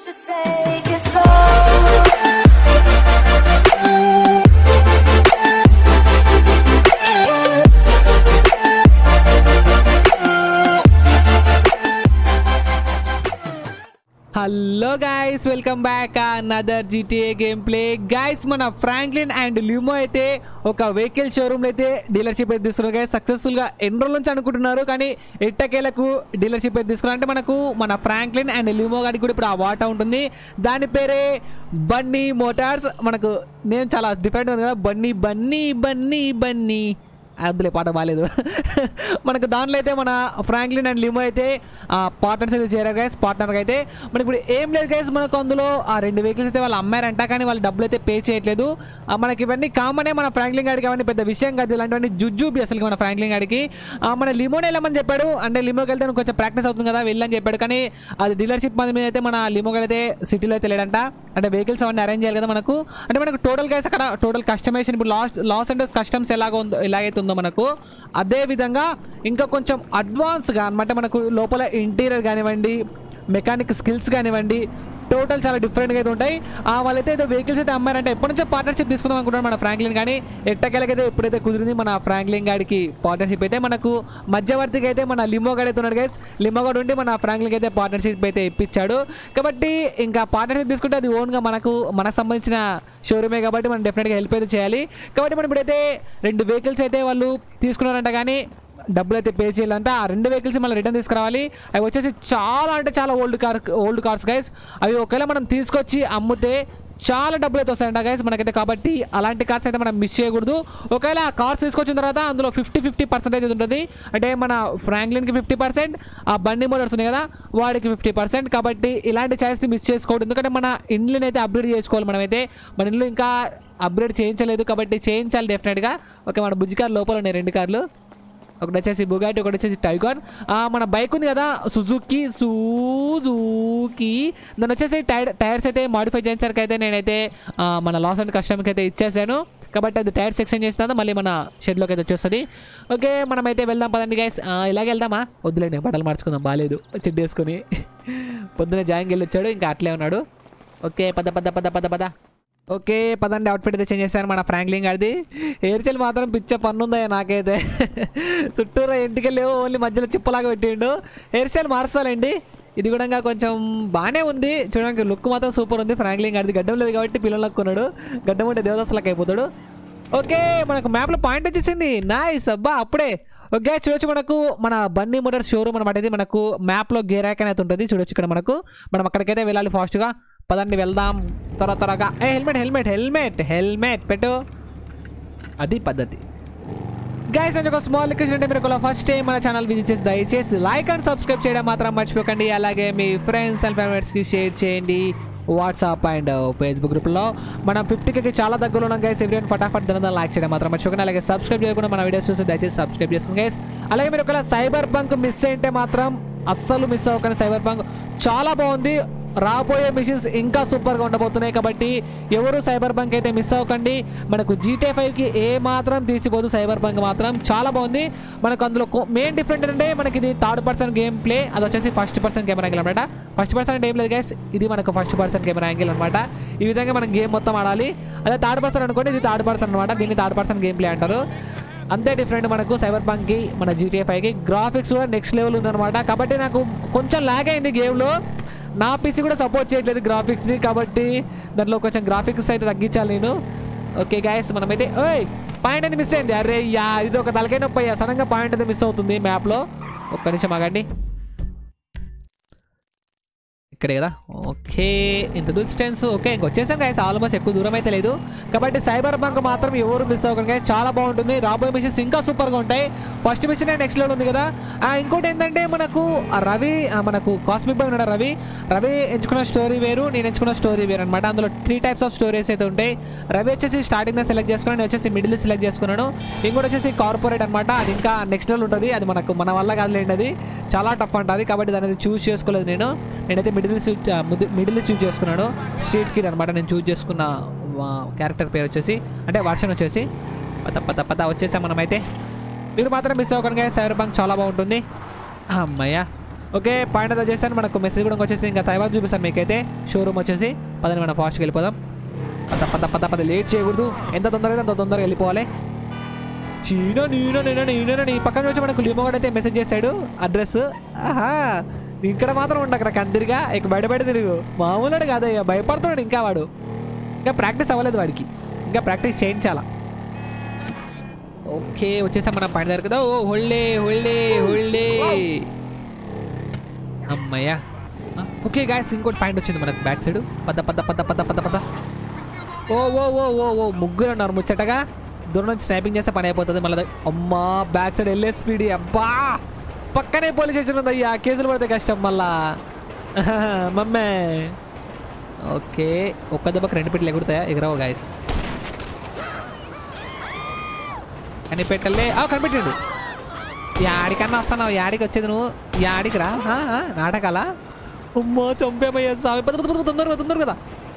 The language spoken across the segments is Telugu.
should take it slow. Hello guys, welcome back another GTA game play. Guys, మన ఫ్రాంక్లిన్ అండ్ ల్యూమో అయితే ఒక వెహికల్ షోరూమ్ అయితే డీలర్షిప్ అయితే తీసుకున్నారు గైస్. సక్సెస్ఫుల్గా ఎన్ని రోజుల నుంచి అనుకుంటున్నారు, కానీ ఎట్టకేలకు డీలర్షిప్ అయితే తీసుకున్నారు. అంటే మనకు మన ఫ్రాంక్లిన్ అండ్ ల్యూమో గారికి కూడా ఇప్పుడు ఆ వాటా ఉంటుంది. దాని పేరే బన్నీ మోటార్స్. మనకు నేమ్ చాలా డిఫరెంట్ ఉంది కదా, బన్నీ బన్నీ బన్నీ బన్నీ. అందులో పాట బాగాలేదు. మనకు దాంట్లో అయితే మన ఫ్రాంక్లిన్ అండ్ లిమో అయితే పార్ట్నర్స్ అయితే చేరారు గైస్. పార్ట్నర్కి అయితే మనకి ఇప్పుడు ఏం లేదు గైస్, మనకు అందులో ఆ 2 వెహికల్స్ అయితే వాళ్ళు అమ్మారంట, కానీ వాళ్ళు డబ్బులు అయితే పే చేయట్లేదు. మనకి ఇవన్నీ కామనే, మన ఫ్రాంక్లిన్ గారికి అవన్నీ పెద్ద విషయం కాదు. ఇలాంటివన్నీ జుజ్జుబి అసలు మన ఫ్రాంక్లిన్ గారికి. మన లిమోని వెళ్ళమని చెప్పాడు, అంటే లిమోకి వెళ్తే కొంచెం ప్రాక్టీస్ అవుతుంది కదా, వెళ్ళని చెప్పాడు. కానీ అది డీలర్షిప్ మంది మీద అయితే మన లిమోకి అయితే సిటీలో అయితే లేడంట. అంటే వెహికల్స్ అవన్నీ అరేంజ్ చేయాలి కదా మనకు. అంటే మనకు టోటల్ గైస్ అక్కడ టోటల్ కస్టమైజేషన్ ఇప్పుడు లాస్ ఏంజెల్స్ కస్టమ్స్ ఎలాగైతే ఉందో మనకు, అదే విధంగా ఇంకా కొంచెం అడ్వాన్స్గా అనమాట. మనకు లోపల ఇంటీరియర్ కానివ్వండి, మెకానిక్ స్కిల్స్ కానివ్వండి, టోటల్ చాలా డిఫరెంట్గా అయితే ఉంటాయి. వాళ్ళైతే ఏదో వెహికల్స్ అయితే అమ్మారంటే ఎప్పటి నుంచో పార్ట్నర్షిప్ తీసుకుందాం అనుకుంటున్నాను మన ఫ్రాంక్లిన్, కానీ ఎట్టకేలకైతే ఎప్పుడైతే కుదిరింది మన ఫ్రాంక్లిన్ గాడికి పార్ట్నర్షిప్ అయితే మనకు మధ్యవర్తికి అయితే మన లిమో గాడు అయితే ఉన్నాడు గైస్. లిమో గాడు ఉండి మన ఫ్రాంక్లిన్కి అయితే పార్ట్నర్షిప్ అయితే ఇప్పించాడు. కాబట్టి ఇంకా పార్ట్నర్షిప్ తీసుకుంటే అది ఓన్గా మనకు సంబంధించిన షోరూమే కాబట్టి మనం డెఫినెట్గా హెల్ప్ అయితే చేయాలి. కాబట్టి మనం ఇప్పుడైతే 2 వెహికల్స్ అయితే వాళ్ళు తీసుకున్నారంట, కానీ డబ్బులు అయితే పే చేయాలంటే ఆ 2 వెహికల్స్ మళ్ళీ రిటర్న్ తీసుకురావాలి. అవి వచ్చేసి చాలా అంటే చాలా ఓల్డ్ కార్స్ గైస్. అవి ఒకవేళ మనం తీసుకొచ్చి అమ్మితే చాలా డబ్బులు అయితే వస్తాయంట గైస్ మనకైతే. కాబట్టి అలాంటి కార్స్ అయితే మనం మిస్ చేయకూడదు. ఒకవేళ ఆ కార్స్ తీసుకొచ్చిన తర్వాత అందులో 50% అయితే ఉంటుంది. అంటే మన ఫ్రాంక్లిన్కి 50%, ఆ బండి మోటార్స్ ఉన్నాయి కదా వాడికి 50%. కాబట్టి ఇలాంటి ఛాయిస్ని మిస్ చేసుకోవద్దు, ఎందుకంటే మన ఇండ్లని అయితే అప్గ్రేడ్ చేసుకోవాలి. మనమైతే మన ఇండ్లు ఇంకా అప్గ్రేడ్ చేయించలేదు, కాబట్టి చేయించాలి డెఫినెట్గా. ఓకే, మన బుజ్జి కార్ లోపల ఉన్నాయి 2 కార్లు, ఒకటి వచ్చేసి బుగాటి, ఒకటి వచ్చేసి టైగాన్. మన బైక్ ఉంది కదా సుజుకి, దాని వచ్చేసి టైర్స్ అయితే మాడిఫై చేయించడానికి అయితే నేనైతే మన లాస్ అండ్ కస్టమర్కి అయితే ఇచ్చేసాను. కాబట్టి అది టైర్ సెక్షన్ చేసిన మళ్ళీ మన షెడ్లోకి అయితే వచ్చేస్తుంది. ఓకే, మనమైతే వెళ్దాం పదండి గైస్. ఇలాగే వెళ్దామా, వద్దులేండి బట్టలు మార్చుకుందాం, బాగాలేదు చెడ్డ వేసుకొని. పొద్దున్న జాయింగ్ వెళ్ళి వచ్చాడు, ఇంకా అట్లే ఉన్నాడు. ఓకే, పద. ఓకే పదండి, అవుట్ఫిట్ అయితే చేంజ్ చేశాను మన ఫ్రాంక్లిన్ గారిది. హెయిర్ స్టైల్ మాత్రం పిచ్చ పన్నుందయ్యా నాకైతే. చుట్టూరా ఇంటికి వెళ్ళి ఓన్లీ మధ్యలో చిప్పలాగా పెట్టిండు. హెయిర్ స్టైల్ మార్చాలండి. ఇది కూడా కొంచెం బాగానే ఉంది చూడడానికి, లుక్ మాత్రం సూపర్ ఉంది ఫ్రాంక్లిన్ గారిది. గడ్డం లేదు కాబట్టి పిల్లలకు కొన్నాడు, గడ్డం ఉంటే దేవదాసులకు అయిపోతాడు. ఓకే, మనకు మ్యాప్లో పాయింట్ వచ్చేసింది, నైస్ అబ్బా అప్పుడే. ఓకే, చూడొచ్చు మనకు మన బన్నీ మోటార్ షోరూమ్ అనమాట. ఇది మనకు మ్యాప్లో గేరాక్ అనేది ఉంటుంది చూడొచ్చు ఇక్కడ మనకు. మనం అక్కడికైతే వెళ్ళాలి ఫాస్ట్గా. పదండి వెళ్దాం త్వరగా. హెల్మెట్ పెట్టు, అది పద్ధతి. గైస్, నేను ఒక స్మాల్ రిక్వెస్ట్ అంటే మీరు ఫస్ట్ టైం మన ఛానల్ విజిట్ చేసి దయచేసి లైక్ అండ్ సబ్స్క్రైబ్ చేయడం మాత్రం మర్చిపోకండి. అలాగే మీ ఫ్రెండ్స్ అండ్ ఫ్యామిలీస్కి షేర్ చేయండి వాట్సాప్ అండ్ ఫేస్బుక్ గ్రూప్లో. మనం 50K చాలా దగ్గరలో ఉన్నాం గైస్. ఎవ్రీవన్ ఫటాఫట్ దాని లైక్ చేయడం మాత్రం మర్చిపోకండి. అలాగే సబ్స్క్రైబ్ చేయకుండా మన వీడియోస్ చూసి దయచేసి సబ్స్క్రైబ్ చేసుకోండి గైస్. అలాగే మీరు ఒకవేళ సైబర్ బంక్ మిస్ అయితే మాత్రం అస్సలు మిస్ అవ్వకండి. సైబర్ బంక్ చాలా బాగుంది, రాబోయే మిషన్స్ ఇంకా సూపర్గా ఉండబోతున్నాయి. కాబట్టి ఎవరు సైబర్ బంక్ అయితే మిస్ అవ్వకండి. మనకు GTA 5కి ఏ మాత్రం తీసిపోదు, సైబర్ బంక్ మాత్రం చాలా బాగుంది. మనకు అందులో మెయిన్ డిఫరెంట్ అంటే మనకి ఇది 3rd పర్సన్ గేమ్ ప్లే, అది వచ్చేసి 1st పర్సన్ కెమెరా యాంగిల్ అనమాట. 1st పర్సన్ అంటే ఏం లేదు గైస్, ఇది మనకు 1st పర్సన్ కెమెరా యాంగిల్ అనమాట. ఈ విధంగా మనం గేమ్ మొత్తం ఆడాలి. అదే 3rd పర్సన్ అనుకోండి, ఇది 3rd పర్సన్ అనమాట. దీన్ని 3rd పర్సన్ గేమ్ ప్లే అంటారు. అంతే డిఫరెంట్ మనకు సైబర్ బంక్కి మన GTA 5కి. గ్రాఫిక్స్ కూడా నెక్స్ట్ లెవెల్ ఉందన్నమాట. కాబట్టి నాకు కొంచెం ల్యాగ్ అయింది గేమ్లో, నా పీసీ కూడా సపోర్ట్ చేయట్లేదు గ్రాఫిక్స్ని, కాబట్టి దాంట్లో కొంచెం గ్రాఫిక్స్ అయితే తగ్గించాలి నేను. ఓకే గైస్, మనమైతే పాయింట్ అయితే మిస్ అయింది. అరే యా, ఇది ఒక తలకాయ నొప్పి అయ్యా, సడన్గా పాయింట్ అయితే మిస్ అవుతుంది మ్యాప్లో. ఒక్క నిమిషం ఆగండి, ఇక్కడే కదా. ఓకే, ఇంత డిస్టెన్స్. ఓకే, ఇంకొచ్చేసాం గైస్, ఆల్మోస్ట్ ఎక్కువ దూరం అయితే లేదు. కాబట్టి సైబర్ బంక్ మాత్రం ఎవరు మిస్ అవ్వకండి గైస్, చాలా బాగుంటుంది. రాబోయే మిషన్స్ ఇంకా సూపర్గా ఉంటాయి. ఫస్ట్ మిషన్ నెక్స్ట్ లెవెల్ ఉంది కదా. ఇంకోటి ఏంటంటే మనకు రవి, మనకు కాస్మిక్ బాయ్ ఉన్నాడు రవి ఎంచుకున్న స్టోరీ వేరు, నేను ఎంచుకున్న స్టోరీ వేరు అనమాట. అందులో 3 టైప్స్ ఆఫ్ స్టోరీస్ అయితే ఉంటాయి. రవి వచ్చేసి స్టార్టింగ్ ద సెలెక్ట్ చేసుకున్నాను, నేను వచ్చేసి మిడిల్ సెలెక్ట్ చేసుకున్నాను. ఇంకోటి వచ్చేసి కార్పొరేట్ అనమాట, అది ఇంకా నెక్స్ట్ లెవెల్ ఉంటుంది. అది మన వల్ల కాదులేండి, అది చాలా టఫ్ ఉంటుంది. కాబట్టి దాన్ని చూస్ చేసుకోలేదు నేనైతే మిడిల్ చూస్ చేసుకున్నాను. స్ట్రీట్ కిడ్ అనమాట నేను చూస్ చేసుకున్న క్యారెక్టర్ పేరు వచ్చేసి, అంటే వర్షన్ వచ్చేసి. పద వచ్చేసాం మనమైతే. మీరు మాత్రం మిస్ అవ్వకండి, సైబర్ బంక్ చాలా బాగుంటుంది. అమ్మయ్య ఓకే పాయింట్ అయితే చేశాను. మనకు మెసేజ్ కూడా వచ్చేసి ఇంకా తర్వాత చూపిస్తాను మీకైతే. షోరూమ్ వచ్చేసి పదని మనం ఫాస్ట్గా వెళ్ళిపోదాం. పద లేట్ చేయకూడదు. ఎంత తొందరగా అంత తొందరగా వెళ్ళిపోవాలి. చీనా నీ పక్కన వచ్చి మనకు లిమో కూడా అయితే మెసేజ్ చేశాడు అడ్రస్. ఆహా ఇక్కడ మాత్రం ఉండక్కడ కందిరిగా ఇక బయట తిరుగు. మామూలుడు కాదయ్యా, భయపడుతున్నాడు ఇంకా వాడు. ఇంకా ప్రాక్టీస్ అవ్వలేదు వాడికి, ఇంకా ప్రాక్టీస్ చేయించాలా. ఓకే వచ్చేసాం మనం పాయింట్ దగ్గర కదా. ఓ హోల్డే అమ్మయ్యా. ఓకే గాయస్ ఇంకోటి పాయింట్ వచ్చింది మనకు బ్యాక్ సైడ్. పద ఓ ముగ్గురు ఉన్నారు ముచ్చటగా. దూరం నుంచి స్నైపింగ్ చేస్తే పని అయిపోతుంది మళ్ళీ. అమ్మా బ్యాక్ సైడ్ వెళ్ళే స్పీడ్. అబ్బా పక్కనే పోలీస్ స్టేషన్ ఉంది అయ్యా, కేసులు పడితే కష్టం మళ్ళా మమ్మే. ఓకే ఒక్క దెబ్బకి 2 పెట్లు ఎగురుతాయా? ఎగరవు గాయస్. కనిపెట్టలే కనిపెట్టాడు. యాడికన్నా వస్తున్నావు, యాడికి వచ్చేది నువ్వు, యాడికి రా నాటకాలా. అమ్మా చంపేమయ్యా స్వామి. తొందరగా కదా.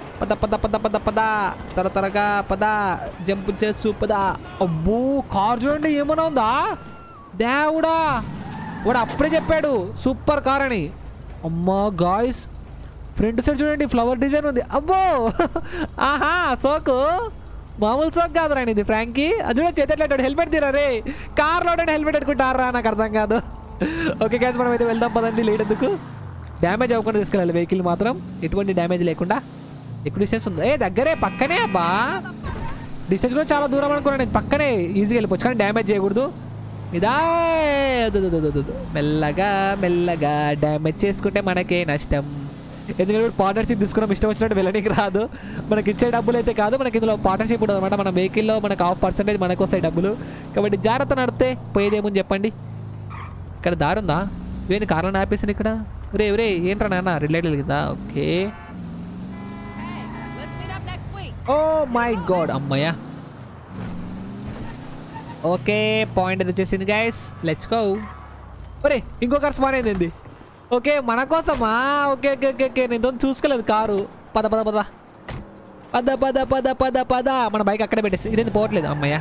పద త్వరగా పద. జంప్ చేసు పద. అబ్బో కార్ చూడండి ఏమన్నా ఉందా దేవుడా. వాడు అప్పుడే చెప్పాడు సూపర్ కార్ అని. అమ్మా గాయ్స్ ఫ్రంట్ సైడ్ చూడండి ఫ్లవర్ డిజైన్ ఉంది. అబ్బో ఆహా సోకు మామూలు సోక్ కాదురా ఇది ఫ్రాంకీ. అది కూడా చేతట్లేటాడు. హెల్మెట్ తీరా రే, కార్లో హెల్మెట్ పెట్టుకుంటారా నాకు అర్థం కాదు. ఓకే గాయ్స్ మనం అయితే వెళ్దాం పదండి. లేట్ ఎందుకు, డ్యామేజ్ అవ్వకుండా తీసుకెళ్ళాలి వెహికల్ మాత్రం, ఎటువంటి డ్యామేజ్ లేకుండా. ఎక్కువ డిస్టెన్స్ ఉంది దగ్గరే పక్కనే. అబ్బా డిస్టెన్స్ కూడా చాలా దూరం అనుకున్నాను నేను. పక్కనే ఈజీగా వెళ్ళిపోవచ్చు కానీ డ్యామేజ్ చేయకూడదు. ఇదా మెల్లగా డ్యామేజ్ చేసుకుంటే మనకే నష్టం. ఎందుకంటే పార్ట్నర్షిప్ తీసుకున్నాం, ఇష్టం వచ్చినట్టు వెళ్ళడానికి రాదు. మనకి ఇచ్చే డబ్బులు అయితే కాదు, మనకి ఇందులో పార్ట్నర్షిప్ ఉంటుంది అనమాట. మన వెహికల్లో మనకు 1/2% మనకు వస్తాయి డబ్బులు. కాబట్టి జాగ్రత్త నడిపితే పోయేదేమని చెప్పండి. ఇక్కడ దారి ఉందా? ఇవేంది కార్లను ఆపేసింది ఇక్కడ. రే ఏంట్రా నాన్న రెడ్ లైట్ వెలిగిందా? ఓకే ఓ మై గాడ్ అమ్మయ్యా. ఓకే పాయింట్ అది వచ్చేసింది గైస్, లెట్స్ గో. ఒరే ఇంకో కార్ స్పాన్ అయింది. ఓకే మన కోసమా? ఓకే నేను చూసుకోలేదు కారు. పద మన బైక్ అక్కడే పెట్టేసి. ఇదేంది పోవట్లేదు అమ్మయ్యా.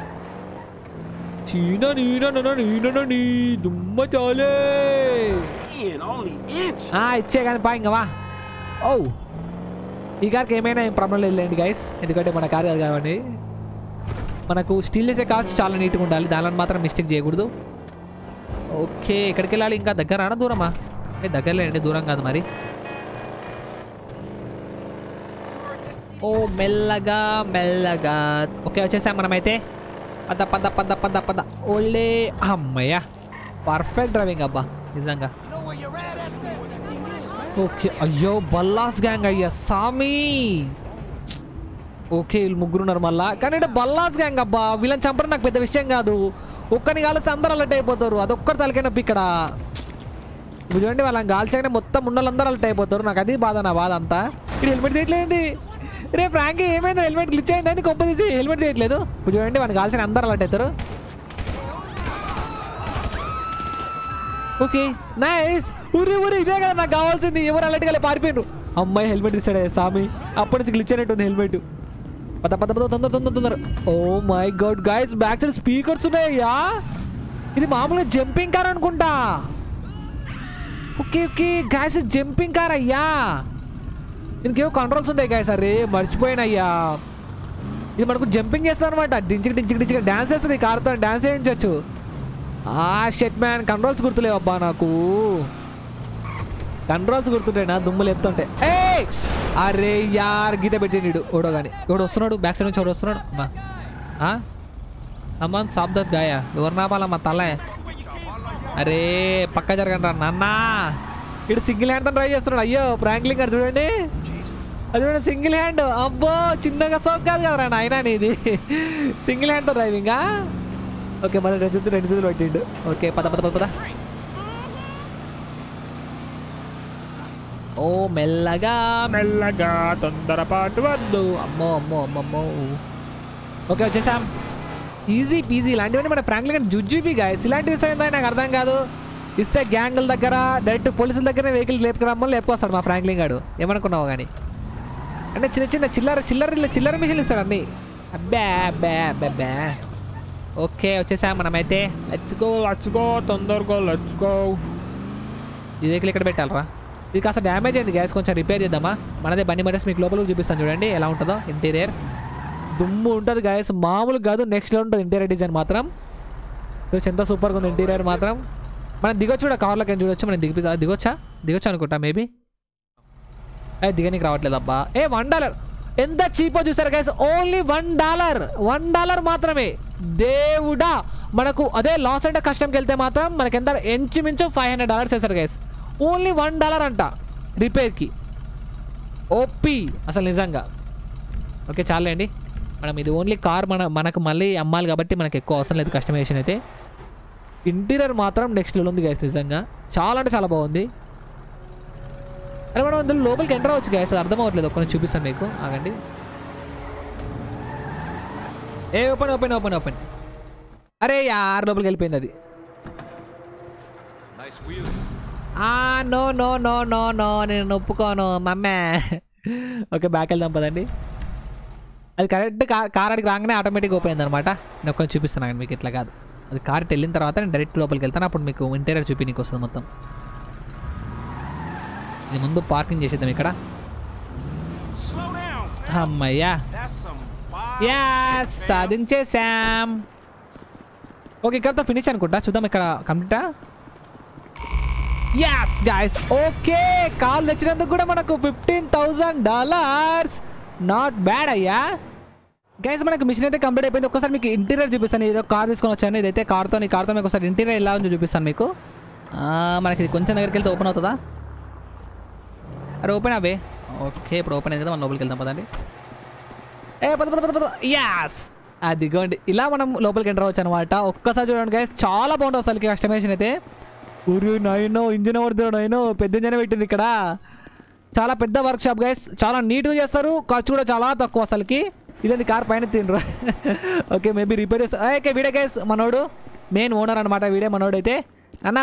దుమ్మ చాలే ఇచ్చే కానీ పా ఇంకా వా. ఓ ఈ కార్కి ఏమైనా ఏం ప్రాబ్లం లేదులేండి గైస్, ఎందుకంటే మన కార్ కాదు కాబట్టి. మనకు స్టీల్ చేసే కార్స్ చాలా నీట్గా ఉండాలి, దానిలో మాత్రం మిస్టేక్ చేయకూడదు. ఓకే ఎక్కడికి వెళ్ళాలి? ఇంకా దగ్గర దూరమా? దగ్గరలేండి, దూరం కాదు మరి. ఓ మెల్లగా ఓకే వచ్చేసాం మనమైతే. పద ఓలే అమ్మయ్యా పర్ఫెక్ట్ డ్రైవింగ్ అబ్బా నిజంగా. ఓకే అయ్యో బల్లాస్ గ్యాంగ్ అయ్యా సామి. ఓకే వీళ్ళు ముగ్గురున్నారు మళ్ళా, కానీ అంటే బల్లాస్ గ్యాంగ్ అబ్బా. వీళ్ళని చంపడం నాకు పెద్ద విషయం కాదు, ఒక్కరిని కాలిస్తే అందరూ అలర్ట్ అయిపోతారు. అదొక్కటి తలకైనప్పి ఇక్కడ. ఇప్పుడు చూడండి వాళ్ళని కాల్చగానే మొత్తం ఉన్నోళ్ళందరూ అలర్ట్ అయిపోతారు. నాకు అది బాధ, నా బాధ అంతా. ఇక్కడ హెల్మెట్ తీయట్లేదు రే ఫ్రాంకీ, ఏమైంది? హెల్మెట్ గ్లిచ్ అయింది అని కొంప తీసి హెల్మెట్ తీయట్లేదు. ఇప్పుడు చూడండి వాళ్ళని కాల్చిన అందరూ అలర్ట్ అవుతారు. Okay nice. ఊరి ఇదే కదా నాకు కావాల్సింది. ఎవరు అలర్ట్ గా పారిపోయారు. అమ్మాయి హెల్మెట్ తీసాడే సామి, అప్పటి నుంచి గ్లిచ్ అయినట్టుంది హెల్మెట్. తొందర. Oh my god guys back side speakers ఉన్నాయ్యా. ఇది మామూలుగా జంపింగ్ కార్ అనుకుంటా. ఓకే గైస్ జంపింగ్ కార్ అయ్యా. దీనికేమో కంట్రోల్స్ ఉంటాయి గైస్. అరే మర్చిపోయినయ్యా, ఇది మనకు జంపింగ్ చేస్తా అనమాట. డించికి డాన్స్ చేస్తుంది కార్తో, డాన్స్ చేయించవచ్చు. షెట్ మ్యాన్ కంట్రోల్స్ గుర్తులేవు అబ్బా నాకు. కంట్రోల్స్ గుర్తుంటాయి నా దుమ్ములు చెప్తుంటే. అరే యార్ గీత పెట్టిండు ఓడో కానీ. ఎవడు వస్తున్నాడు బ్యాక్ సైడ్ నుంచి, ఎవడు వస్తున్నాడు అమ్మా. సాబ్ద గాయా ఎవరు నాపాలమ్మా తల. అరే పక్క జరగండి రా నాన్న. ఇటు సింగిల్ హ్యాండ్తో డ్రైవ్ చేస్తున్నాడు. అయ్యో ఫ్రాంక్లిన్ గారు చూడండి, అది చూడండి సింగిల్ హ్యాండ్. అబ్బో చిన్నగా సోక్ కాదు కదరా నాయన నీది, సింగిల్ హ్యాండ్తో డ్రైవింగా. ఓకే మళ్ళీ రెండు చేతులు పెట్టిండు. ఓకే పద. ఓ మెల్లగా తొందరపాటు వద్దు. అమ్మో. ఓకే వచ్చేసాం. Easy peasy. ఇలాంటివన్నీ మన ఫ్రాంక్లిన్ గారు జుజ్జుబీ గాయస్. ఇలాంటివి ఇస్తాయి నాకు అర్థం కాదు. ఇస్తే గ్యాంగుల దగ్గర డైరెక్ట్ పోలీసుల దగ్గర వెహికల్ లేపుకురమ్మని లేపుకొస్తాడు మా ఫ్రాంక్లిన్ గారు. ఏమనుకున్నావు కానీ అంటే చిన్న చిల్లర మిషన్లు ఇస్తాడు అన్నీ. అబ్బా. ఓకే వచ్చేసాం మనమైతే. లెట్స్ గో తొందరగా లెట్స్ గో. ఈ వెహికల్ ఇక్కడ పెట్టాలరా. ఇది కాస్త డ్యామేజ్ అయింది గ్యాస్, కొంచెం రిపేర్ చేద్దామా. మనదే బండి మోటార్స్ మీకు లోపల చూపిస్తాను చూడండి ఎలా ఉంటుందో. ఇంటీరియర్ దుమ్ము ఉంటుంది గ్యాస్, మామూలు కాదు, నెక్స్ట్ లెవెల్ ఉంటుంది ఇంటీరియర్ డిజైన్ మాత్రం. ఎంత సూపర్గా ఉంది ఇంటీరియర్ మాత్రం. మనం దిగొచ్చు కూడా, కార్లోకి ఏం చూడొచ్చు. మనం దిగొచ్చా అనుకుంటా మేబీ. దిగనికి రావట్లేదు అబ్బా. $1 ఎంత చీపో చూసారు గైస్, ఓన్లీ $1 మాత్రమే. దేవుడా, మనకు అదే లాస్ అంటే కస్టమ్కి వెళ్తే మాత్రం మనకి ఎంత ఇంచుమించు $500 చేశారు గైస్. ఓన్లీ $1 అంట రిపేర్కి. ఓపీ అసలు నిజంగా. ఓకే చాలండి, మనం ఇది ఓన్లీ కార్ మనకు మళ్ళీ అమ్మాలి కాబట్టి మనకు ఎక్కువ అవసరం లేదు కస్టమైజేషన్ అయితే. ఇంటీరియర్ మాత్రం నెక్స్ట్ లెవెల్ ఉంది గైస్, నిజంగా చాలా అంటే చాలా బాగుంది. అరే మనం అందులో లోపలికి ఎంటర్ అవ్వచ్చు గైస్, అర్థం అవ్వట్లేదు. ఒక్కరిని చూపిస్తాను మీకు, ఆగండి. ఓపెన్. అరే యార్ లోపలికి వెళ్ళిపోయింది అది. నో నేను ఒప్పుకోను మమ్మే. ఓకే బ్యాక్ వెళ్దాం పదండి. అది కరెక్ట్ కార్ అడిగి రాగానే ఆటోమేటిక్గా ఓపెన్ అయింది అనమాట. నేను ఒక్కరిని చూపిస్తున్నాను మీకు, ఇట్లా కాదు. అది కార్ వెళ్ళిన తర్వాత నేను డైరెక్ట్ లోపలికి వెళ్తాను, అప్పుడు మీకు ఇంటీరియర్ చూపి నీకు వస్తుంది మొత్తం. ఇది ముందు పార్కింగ్ చేసేద్దాం ఇక్కడ. అమ్మయ్యా, సాధించేసాం. ఓకే ఇక్కడతో ఫినిష్ అనుకుంటా, చూద్దాం ఇక్కడ కంప్లీటా. yes guys, ఓకే కాల్ తెచ్చినందుకు కూడా మనకు $15,000. నాట్ బ్యాడ్ అయ్యా. గైస్ మనకు మిషన్ అయితే కంప్లీట్ అయిపోయింది. ఒకసారి మీకు ఇంటీరియర్ చూపిస్తాను. ఏదో కార్ తీసుకొని వచ్చాను, ఇదైతే కార్తో మీకు ఒకసారి ఇంటీరియర్ ఎలా ఉందో చూపిస్తాను మీకు. మనకి ఇది కొంచెం దగ్గరికి వెళ్తే ఓపెన్ అవుతుందా? అరే ఓపెన్ అవే. ఓకే ఇప్పుడు ఓపెన్ అయింది కదా, మనం లోపలికి వెళ్దాం పదండి. యాస్ అదిగోండి, ఇలా మనం లోపలికి ఎంటర్ అవ్వచ్చు అనమాట. ఒక్కసారి చూడండి గైస్, చాలా బాగుంటుంది అసలుకి కస్టమైజేషన్ అయితే. నైనో ఇంజిన్ ఎవరిదో నైనో పెద్ద ఇంజనే పెట్టింది ఇక్కడ. చాలా పెద్ద వర్క్ షాప్ గైస్, చాలా నీట్గా చేస్తారు, ఖర్చు కూడా చాలా తక్కువ అసలుకి. ఇదండి కార్ పైన తినరు. ఓకే మేబీ రిపేర్ చేస్తారు. ఓకే వీడే గైస్ మనోడు, మెయిన్ ఓనర్ అనమాట వీడే మనోడు అయితే. అన్నా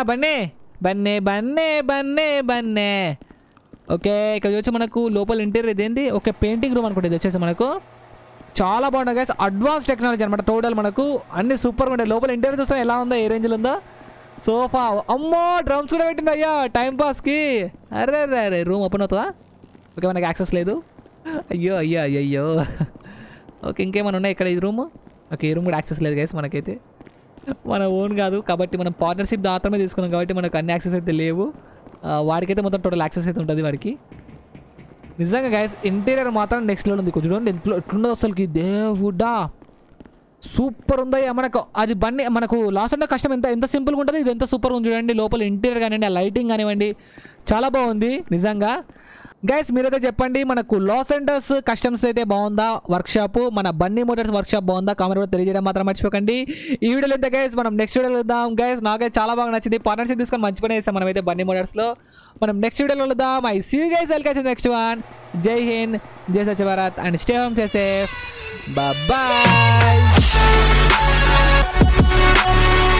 బన్నే. ఓకే ఇక్కడ వచ్చి మనకు లోపల ఇంటీరియర్ ఇదేంటి, ఓకే పెయింటింగ్ రూమ్ అనుకుంటే ఇది వచ్చేసి మనకు. చాలా బాగుంటుంది గైస్, అడ్వాన్స్ టెక్నాలజీ అనమాట టోటల్. మనకు అన్ని సూపర్గా ఉంటాయి. లోపల ఇంటీరియర్ చూస్తే ఎలా ఉందో, ఏ రేంజ్లో ఉందో. సోఫా, అమ్మో డ్రమ్స్ కూడా పెట్టింది అయ్యా టైంపాస్కి. అరే రూమ్ ఓపెన్ అవుతుందా? ఓకే మనకి యాక్సెస్ లేదు. అయ్యో. ఓకే ఇంకేమైనా ఉన్నాయి ఇక్కడ ఈ రూమ్? ఓకే ఈ రూమ్ కూడా యాక్సెస్ లేదు గైస్ మనకైతే. మన ఓన్ కాదు కాబట్టి మనం పార్ట్నర్షిప్ మాత్రమే తీసుకున్నాం కాబట్టి మనకు అన్ని యాక్సెస్ అయితే లేవు. వాడికైతే మొత్తం టోటల్ యాక్సెస్ అయితే ఉంటుంది వాడికి. నిజంగా గైస్ ఇంటీరియర్ మాత్రం నెక్స్ట్ లెవెల్ ఉంది. చూడండి ఎట్లుందో అసలుకి, దేవుడా సూపర్ ఉందయ్యా. మనకు అది బండి మనకు లాస్ అంటే కష్టం ఎంత సింపుల్గా ఉంటుంది, ఇది ఎంత సూపర్గా ఉంది చూడండి. లోపల ఇంటీరియర్ కానివ్వండి, ఆ లైటింగ్ కానివ్వండి, చాలా బాగుంది నిజంగా. గైస్ మీరైతే చెప్పండి, మనకు లాస్ ఏంజలస్ కస్టమ్స్ అయితే బాగుందా వర్క్షాప్, మన బన్నీ మోటార్స్ వర్క్షాప్ బాగుందా? కామెంట్ కూడా తెలియజేయడం మాత్రం మర్చిపోకండి. ఈ వీడియోలో ఎంత గైస్, మనం నెక్స్ట్ వీడియోలో వెళ్దాం గైస్. నాకైతే చాలా బాగా నచ్చింది, పార్ట్నర్షిప్ తీసుకొని మంచి పని చేస్తాం మనమైతే బన్నీ మోటార్స్లో. మనం నెక్స్ట్ వీడియోలో వెళ్దాం. I see you guys, welcome next one. Jai Hind, Jai Swachh Bharat and stay home, stay safe, bye.